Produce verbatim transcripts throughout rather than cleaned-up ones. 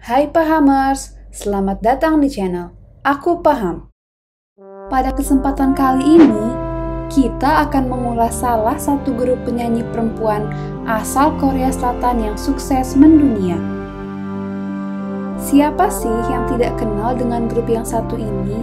Hai Pahamers, selamat datang di channel Aku Paham. Pada kesempatan kali ini, kita akan mengulas salah satu grup penyanyi perempuan asal Korea Selatan yang sukses mendunia. Siapa sih yang tidak kenal dengan grup yang satu ini?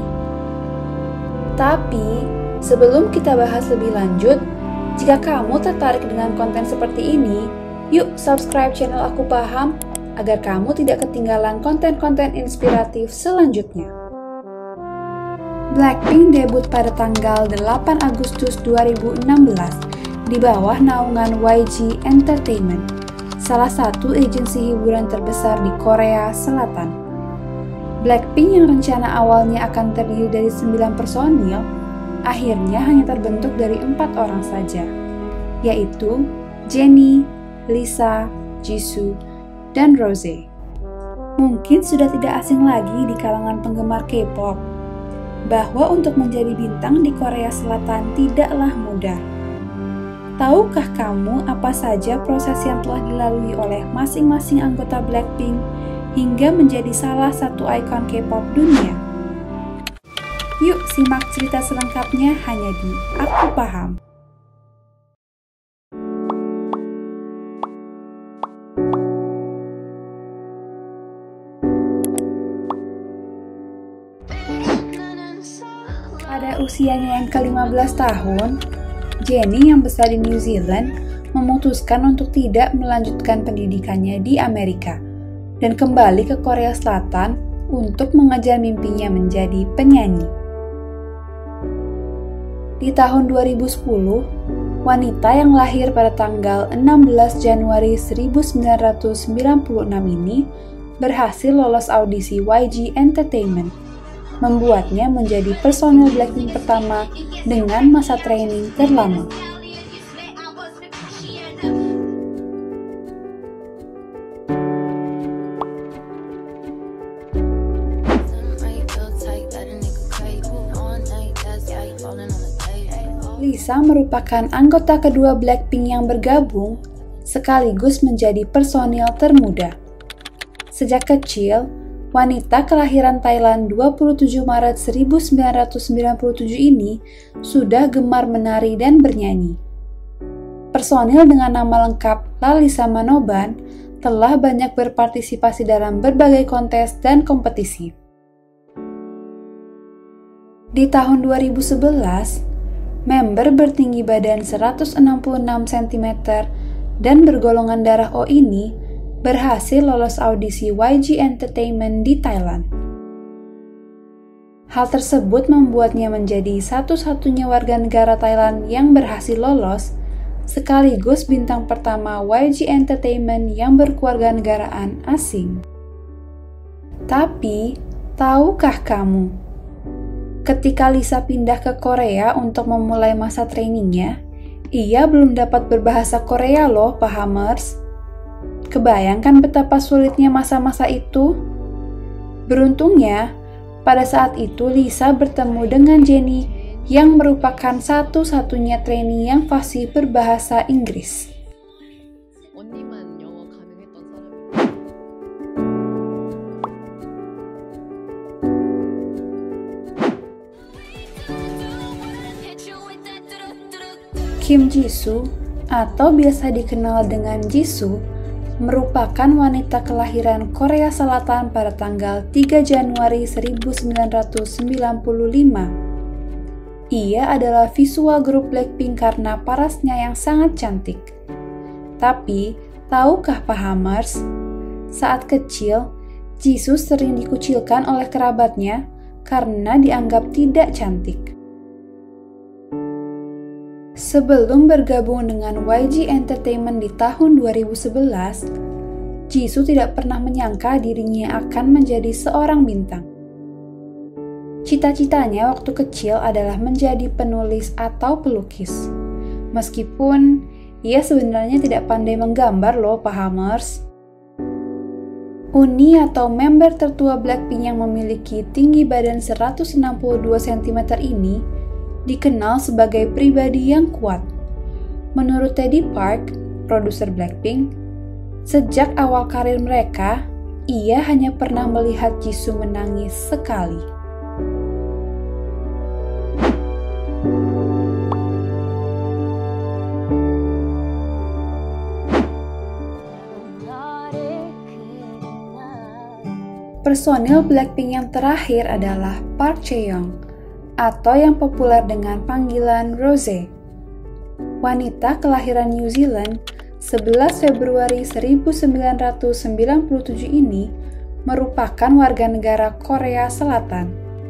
Tapi, sebelum kita bahas lebih lanjut, jika kamu tertarik dengan konten seperti ini, yuk subscribe channel Aku Paham agar kamu tidak ketinggalan konten-konten inspiratif selanjutnya. Blackpink debut pada tanggal delapan Agustus dua ribu enam belas di bawah naungan Y G Entertainment, salah satu agensi hiburan terbesar di Korea Selatan. Blackpink yang rencana awalnya akan terdiri dari sembilan personil, akhirnya hanya terbentuk dari empat orang saja, yaitu Jennie, Lisa, Jisoo, dan Rose. Mungkin sudah tidak asing lagi di kalangan penggemar K-pop bahwa untuk menjadi bintang di Korea Selatan tidaklah mudah. Tahukah kamu apa saja proses yang telah dilalui oleh masing-masing anggota Blackpink hingga menjadi salah satu ikon K-pop dunia? Yuk simak cerita selengkapnya hanya di Aku Paham. Pada usianya yang ke lima belas tahun, Jennie yang besar di New Zealand memutuskan untuk tidak melanjutkan pendidikannya di Amerika dan kembali ke Korea Selatan untuk mengejar mimpinya menjadi penyanyi. Di tahun dua ribu sepuluh, wanita yang lahir pada tanggal enam belas Januari seribu sembilan ratus sembilan puluh enam ini berhasil lolos audisi Y G Entertainment, membuatnya menjadi personil Blackpink pertama dengan masa training terlama. Lisa merupakan anggota kedua Blackpink yang bergabung, sekaligus menjadi personil termuda. Sejak kecil, wanita kelahiran Thailand dua puluh tujuh Maret seribu sembilan ratus sembilan puluh tujuh ini sudah gemar menari dan bernyanyi. Personil dengan nama lengkap Lalisa Manoban telah banyak berpartisipasi dalam berbagai kontes dan kompetisi. Di tahun dua ribu sebelas, member bertinggi badan seratus enam puluh enam sentimeter dan bergolongan darah O ini berhasil lolos audisi Y G Entertainment di Thailand. Hal tersebut membuatnya menjadi satu-satunya warga negara Thailand yang berhasil lolos, sekaligus bintang pertama Y G Entertainment yang berkewarganegaraan asing. Tapi, tahukah kamu, ketika Lisa pindah ke Korea untuk memulai masa trainingnya, ia belum dapat berbahasa Korea loh, Pahamers. Kebayangkan betapa sulitnya masa-masa itu? Beruntungnya, pada saat itu Lisa bertemu dengan Jennie yang merupakan satu-satunya trainee yang fasih berbahasa Inggris. Kim Jisoo, atau biasa dikenal dengan Jisoo, merupakan wanita kelahiran Korea Selatan pada tanggal tiga Januari seribu sembilan ratus sembilan puluh lima. Ia adalah visual grup Blackpink karena parasnya yang sangat cantik. Tapi, tahukah Pahamers, saat kecil, Jisoo sering dikucilkan oleh kerabatnya karena dianggap tidak cantik. Sebelum bergabung dengan Y G Entertainment di tahun dua ribu sebelas, Jisoo tidak pernah menyangka dirinya akan menjadi seorang bintang. Cita-citanya waktu kecil adalah menjadi penulis atau pelukis. Meskipun ia sebenarnya tidak pandai menggambar loh, Pahamers. Uni atau member tertua Blackpink yang memiliki tinggi badan seratus enam puluh dua sentimeter ini dikenal sebagai pribadi yang kuat. Menurut Teddy Park, produser Blackpink, sejak awal karir mereka, ia hanya pernah melihat Jisoo menangis sekali. Personil Blackpink yang terakhir adalah Park Chaeyoung, atau yang populer dengan panggilan Rose. Wanita kelahiran New Zealand sebelas Februari seribu sembilan ratus sembilan puluh tujuh ini merupakan warga negara Korea Selatan.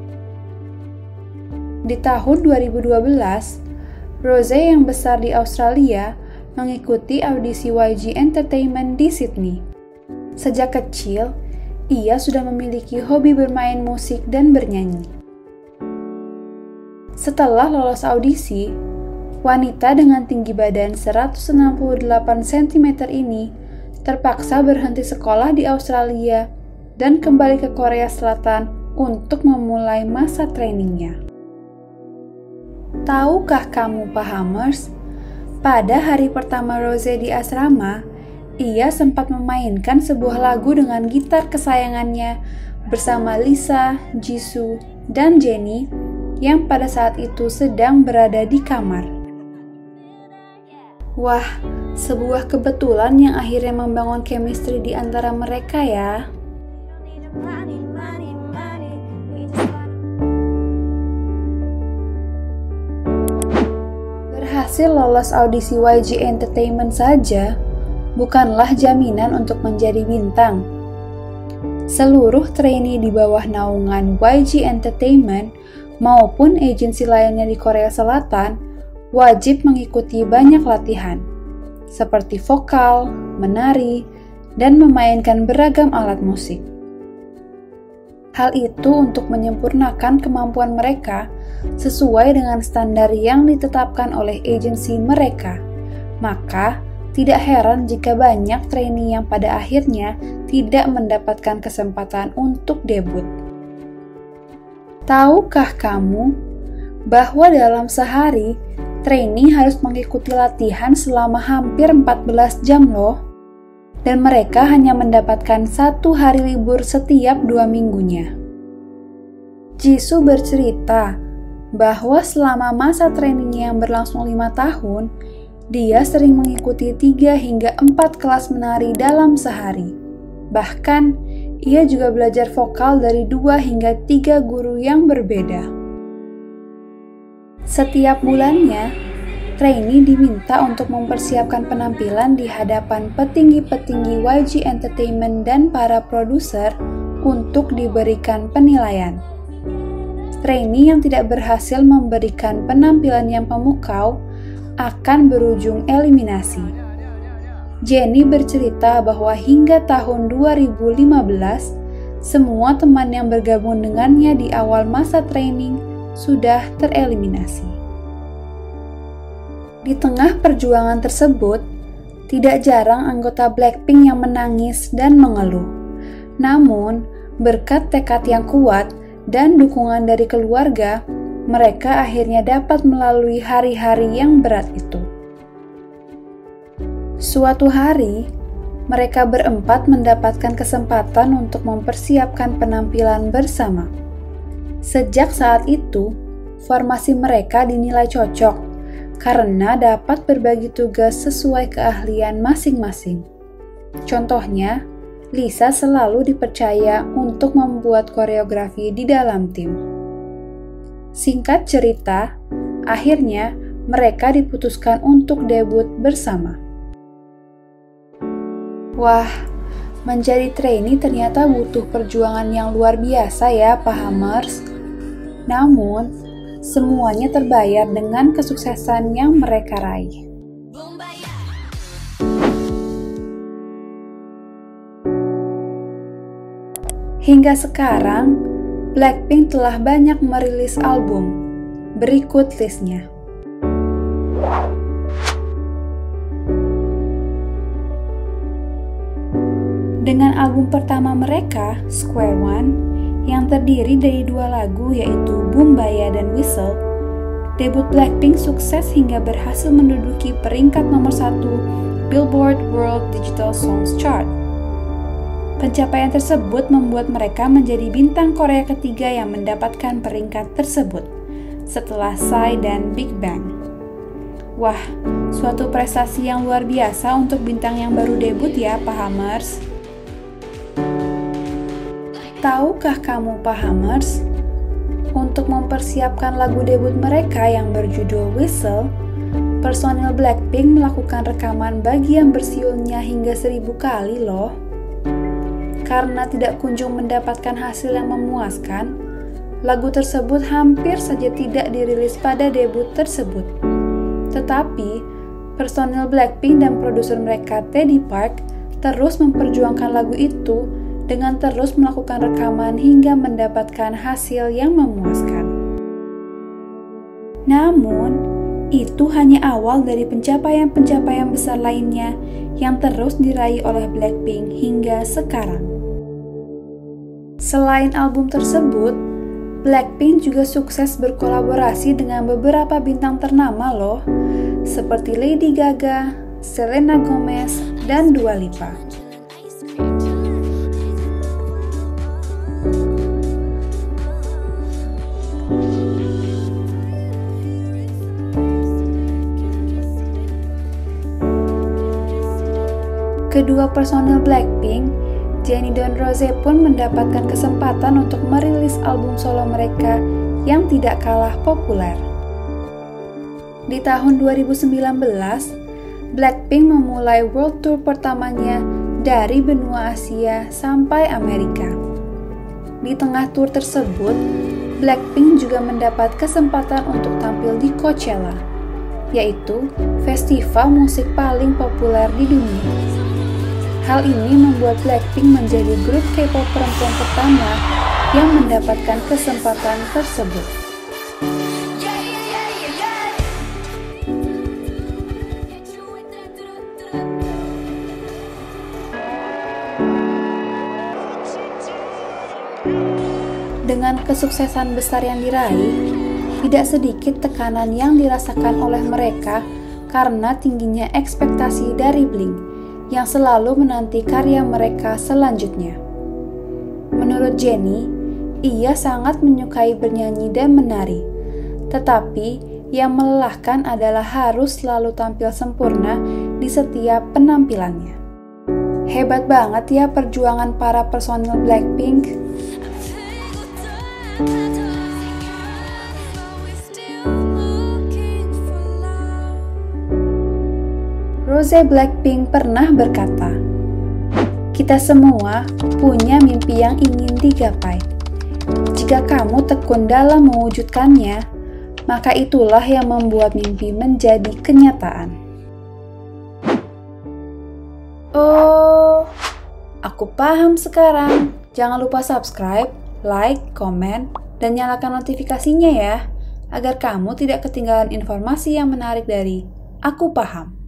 Di tahun dua ribu dua belas, Rose yang besar di Australia mengikuti audisi Y G Entertainment di Sydney. Sejak kecil, ia sudah memiliki hobi bermain musik dan bernyanyi. Setelah lolos audisi, wanita dengan tinggi badan seratus enam puluh delapan sentimeter ini terpaksa berhenti sekolah di Australia dan kembali ke Korea Selatan untuk memulai masa trainingnya. Tahukah kamu, Pahamers, pada hari pertama Rose di asrama, ia sempat memainkan sebuah lagu dengan gitar kesayangannya bersama Lisa, Jisoo, dan Jennie yang pada saat itu sedang berada di kamar. Wah, sebuah kebetulan yang akhirnya membangun chemistry di antara mereka ya. Berhasil lolos audisi Y G Entertainment saja bukanlah jaminan untuk menjadi bintang. Seluruh trainee di bawah naungan Y G Entertainment maupun agensi lainnya di Korea Selatan wajib mengikuti banyak latihan, seperti vokal, menari, dan memainkan beragam alat musik. Hal itu untuk menyempurnakan kemampuan mereka sesuai dengan standar yang ditetapkan oleh agensi mereka. Maka, tidak heran jika banyak trainee yang pada akhirnya tidak mendapatkan kesempatan untuk debut. Tahukah kamu bahwa dalam sehari, trainee harus mengikuti latihan selama hampir empat belas jam loh? Dan mereka hanya mendapatkan satu hari libur setiap dua minggunya. Jisoo bercerita bahwa selama masa trainingnya yang berlangsung lima tahun, dia sering mengikuti tiga hingga empat kelas menari dalam sehari. Bahkan, ia juga belajar vokal dari dua hingga tiga guru yang berbeda. Setiap bulannya, trainee diminta untuk mempersiapkan penampilan di hadapan petinggi-petinggi Y G Entertainment dan para produser untuk diberikan penilaian. Trainee yang tidak berhasil memberikan penampilan yang memukau akan berujung eliminasi. Jennie bercerita bahwa hingga tahun dua ribu lima belas, semua teman yang bergabung dengannya di awal masa training sudah tereliminasi. Di tengah perjuangan tersebut, tidak jarang anggota Blackpink yang menangis dan mengeluh. Namun, berkat tekad yang kuat dan dukungan dari keluarga, mereka akhirnya dapat melalui hari-hari yang berat itu. Suatu hari, mereka berempat mendapatkan kesempatan untuk mempersiapkan penampilan bersama. Sejak saat itu, formasi mereka dinilai cocok karena dapat berbagi tugas sesuai keahlian masing-masing. Contohnya, Lisa selalu dipercaya untuk membuat koreografi di dalam tim. Singkat cerita, akhirnya mereka diputuskan untuk debut bersama. Wah, menjadi trainee ternyata butuh perjuangan yang luar biasa ya, Pahamers. Namun, semuanya terbayar dengan kesuksesan yang mereka raih. Hingga sekarang, Blackpink telah banyak merilis album. Berikut listnya. Dengan album pertama mereka, Square One, yang terdiri dari dua lagu yaitu Boombayah dan Whistle, debut Blackpink sukses hingga berhasil menduduki peringkat nomor satu Billboard World Digital Songs Chart. Pencapaian tersebut membuat mereka menjadi bintang Korea ketiga yang mendapatkan peringkat tersebut, setelah Psy dan Big Bang. Wah, suatu prestasi yang luar biasa untuk bintang yang baru debut ya, Pahamers. Tahukah kamu, Pahamers, untuk mempersiapkan lagu debut mereka yang berjudul Whistle, personil Blackpink melakukan rekaman bagian bersiulnya hingga seribu kali loh. Karena tidak kunjung mendapatkan hasil yang memuaskan, lagu tersebut hampir saja tidak dirilis pada debut tersebut. Tetapi, personil Blackpink dan produser mereka Teddy Park terus memperjuangkan lagu itu dengan terus melakukan rekaman hingga mendapatkan hasil yang memuaskan. Namun, itu hanya awal dari pencapaian-pencapaian besar lainnya yang terus diraih oleh Blackpink hingga sekarang. Selain album tersebut, Blackpink juga sukses berkolaborasi dengan beberapa bintang ternama loh, seperti Lady Gaga, Selena Gomez, dan Dua Lipa. Kedua personil Blackpink, Jennie dan Rose pun mendapatkan kesempatan untuk merilis album solo mereka yang tidak kalah populer. Di tahun dua ribu sembilan belas, Blackpink memulai world tour pertamanya dari benua Asia sampai Amerika. Di tengah tour tersebut, Blackpink juga mendapat kesempatan untuk tampil di Coachella, yaitu festival musik paling populer di dunia. Hal ini membuat Blackpink menjadi grup K-pop perempuan pertama yang mendapatkan kesempatan tersebut. Dengan kesuksesan besar yang diraih, tidak sedikit tekanan yang dirasakan oleh mereka karena tingginya ekspektasi dari Blink yang selalu menanti karya mereka selanjutnya. Menurut Jennie, ia sangat menyukai bernyanyi dan menari, tetapi yang melelahkan adalah harus selalu tampil sempurna di setiap penampilannya. Hebat banget ya perjuangan para personil Blackpink. Rose Blackpink pernah berkata, "Kita semua punya mimpi yang ingin digapai. Jika kamu tekun dalam mewujudkannya, maka itulah yang membuat mimpi menjadi kenyataan." Oh, aku paham sekarang. Jangan lupa subscribe, like, komen, dan nyalakan notifikasinya ya, agar kamu tidak ketinggalan informasi yang menarik dari Aku Paham.